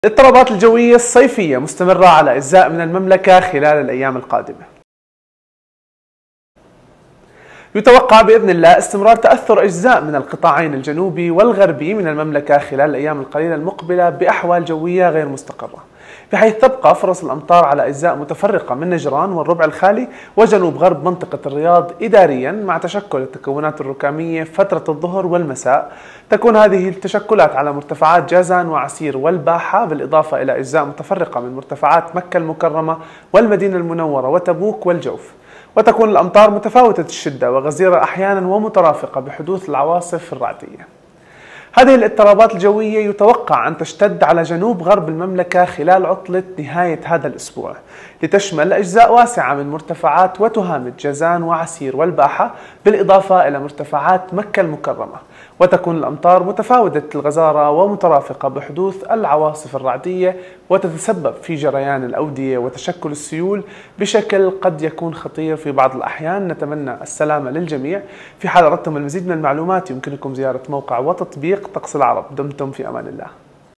الاضطرابات الجوية الصيفية مستمرة على أجزاء من المملكة خلال الأيام القادمة. يتوقع بإذن الله استمرار تأثر أجزاء من القطاعين الجنوبي والغربي من المملكة خلال الأيام القليلة المقبلة بأحوال جوية غير مستقرة، بحيث تبقى فرص الأمطار على أجزاء متفرقة من نجران والربع الخالي وجنوب غرب منطقة الرياض إداريا، مع تشكل التكونات الركامية فترة الظهر والمساء. تكون هذه التشكلات على مرتفعات جازان وعسير والباحة، بالإضافة إلى أجزاء متفرقة من مرتفعات مكة المكرمة والمدينة المنورة وتبوك والجوف. وتكون الأمطار متفاوتة الشدة وغزيرة أحيانا ومترافقة بحدوث العواصف الرعدية. هذه الاضطرابات الجوية يتوقع أن تشتد على جنوب غرب المملكة خلال عطلة نهاية هذا الأسبوع، لتشمل أجزاء واسعة من مرتفعات وتهامة جازان وعسير والباحة، بالإضافة إلى مرتفعات مكة المكرمة. وتكون الأمطار متفاوتة الغزارة ومترافقة بحدوث العواصف الرعدية، وتتسبب في جريان الأودية وتشكل السيول بشكل قد يكون خطير في بعض الأحيان. نتمنى السلامة للجميع. في حال أردتم المزيد من المعلومات يمكنكم زيارة موقع وتطبيق طقس العرب. دمتم في أمان الله.